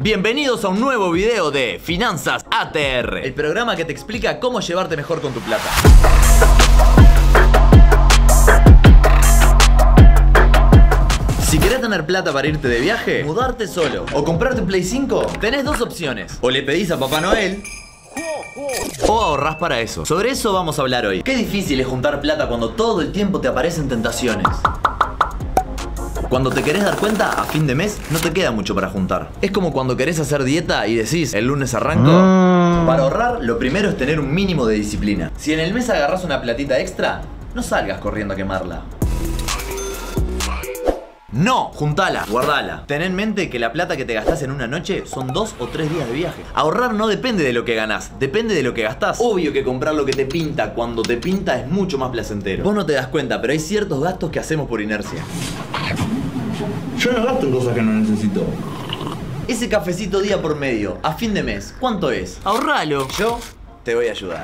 Bienvenidos a un nuevo video de Finanzas ATR, el programa que te explica cómo llevarte mejor con tu plata. Si querés tener plata para irte de viaje, mudarte solo o comprarte un Play 5, tenés dos opciones. O le pedís a Papá Noel o ahorrás para eso. Sobre eso vamos a hablar hoy. Qué difícil es juntar plata cuando todo el tiempo te aparecen tentaciones. Cuando te querés dar cuenta, a fin de mes no te queda mucho para juntar. Es como cuando querés hacer dieta y decís, el lunes arranco. Para ahorrar, lo primero es tener un mínimo de disciplina. Si en el mes agarrás una platita extra, no salgas corriendo a quemarla. No, juntala, guardala. Ten en mente que la plata que te gastás en una noche son 2 o 3 días de viaje. Ahorrar no depende de lo que ganás, depende de lo que gastás. Obvio que comprar lo que te pinta cuando te pinta es mucho más placentero. Vos no te das cuenta, pero hay ciertos gastos que hacemos por inercia. Yo no gasto en cosas que no necesito. Ese cafecito día por medio, a fin de mes, ¿cuánto es? Ahorralo. Yo te voy a ayudar.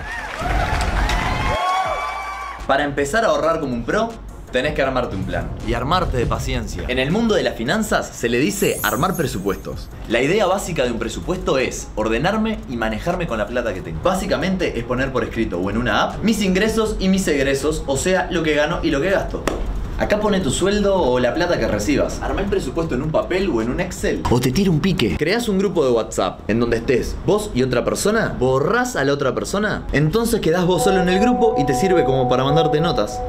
Para empezar a ahorrar como un pro, tenés que armarte un plan. Y armarte de paciencia. En el mundo de las finanzas se le dice armar presupuestos. La idea básica de un presupuesto es ordenarme y manejarme con la plata que tengo. Básicamente es poner por escrito o en una app mis ingresos y mis egresos, o sea, lo que gano y lo que gasto. Acá pone tu sueldo o la plata que recibas. Arma el presupuesto en un papel o en un Excel. O te tira un pique. Creás un grupo de WhatsApp en donde estés vos y otra persona. Borrás a la otra persona. Entonces quedás vos solo en el grupo y te sirve como para mandarte notas.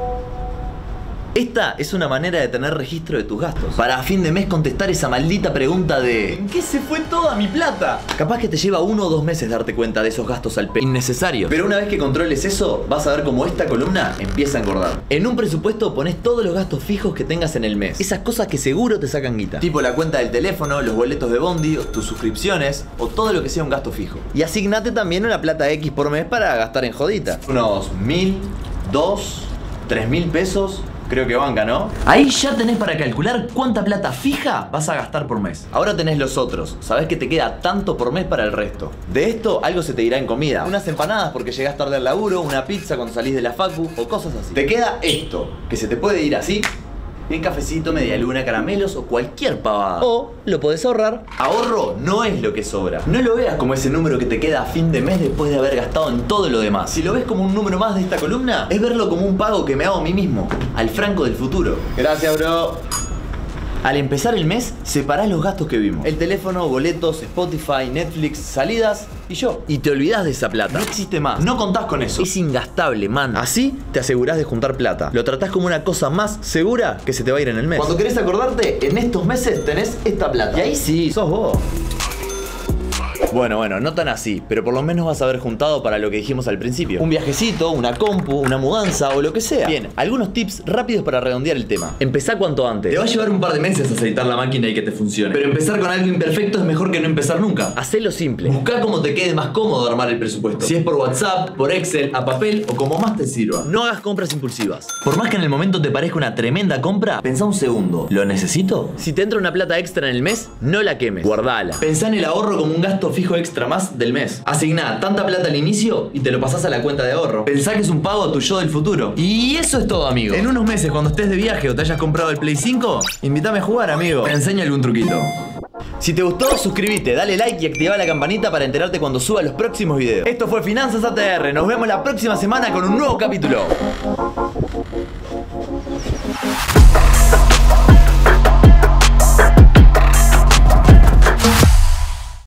Esta es una manera de tener registro de tus gastos. Para a fin de mes contestar esa maldita pregunta de ¿en qué se fue toda mi plata? Capaz que te lleva 1 o 2 meses darte cuenta de esos gastos al innecesarios. Pero una vez que controles eso, vas a ver cómo esta columna empieza a engordar. En un presupuesto pones todos los gastos fijos que tengas en el mes. Esas cosas que seguro te sacan guita. Tipo la cuenta del teléfono, los boletos de bondi, tus suscripciones o todo lo que sea un gasto fijo. Y asignate también una plata X por mes para gastar en jodita. Unos 1000, 2, 3000 pesos. Creo que banca, ¿no? Ahí ya tenés para calcular cuánta plata fija vas a gastar por mes. Ahora tenés los otros. Sabés que te queda tanto por mes para el resto. De esto, algo se te irá en comida. Unas empanadas porque llegás tarde al laburo, una pizza cuando salís de la facu o cosas así. Te queda esto, que se te puede ir así. Un cafecito, media luna, caramelos o cualquier pavada. O lo podés ahorrar. Ahorro no es lo que sobra. No lo veas como ese número que te queda a fin de mes después de haber gastado en todo lo demás. Si lo ves como un número más de esta columna, es verlo como un pago que me hago a mí mismo, al Franco del futuro. Gracias, bro. Al empezar el mes, separás los gastos que vimos. El teléfono, boletos, Spotify, Netflix, salidas y yo. Y te olvidás de esa plata. No existe más. No contás con eso. Es ingastable, man. Así te asegurás de juntar plata. Lo tratás como una cosa más segura que se te va a ir en el mes. Cuando querés acordarte, en estos meses tenés esta plata. Y ahí sí, sos vos. Bueno, no tan así, pero por lo menos vas a haber juntado para lo que dijimos al principio. Un viajecito, una compu, una mudanza o lo que sea. Bien, algunos tips rápidos para redondear el tema. Empezá cuanto antes. Te va a llevar un par de meses aceitar la máquina y que te funcione. Pero empezar con algo imperfecto es mejor que no empezar nunca. Hacelo simple. Buscá cómo te quede más cómodo armar el presupuesto. Si es por WhatsApp, por Excel, a papel o como más te sirva. No hagas compras impulsivas. Por más que en el momento te parezca una tremenda compra, pensá un segundo. ¿Lo necesito? Si te entra una plata extra en el mes, no la quemes. Guardala. Pensá en el ahorro como un gasto fijo extra más del mes. Asigná tanta plata al inicio y te lo pasás a la cuenta de ahorro. Pensá que es un pago a tu yo del futuro. Y eso es todo, amigo. En unos meses, cuando estés de viaje o te hayas comprado el Play 5, invítame a jugar, amigo. Te enseño algún truquito. Si te gustó, suscríbete, dale like y activa la campanita para enterarte cuando suba los próximos videos. Esto fue Finanzas ATR. Nos vemos la próxima semana con un nuevo capítulo.